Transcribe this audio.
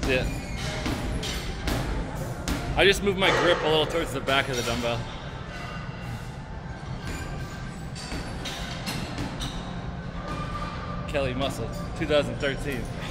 Yeah. I just moved my grip a little towards the back of the dumbbell. Kelly Muscle, 2013.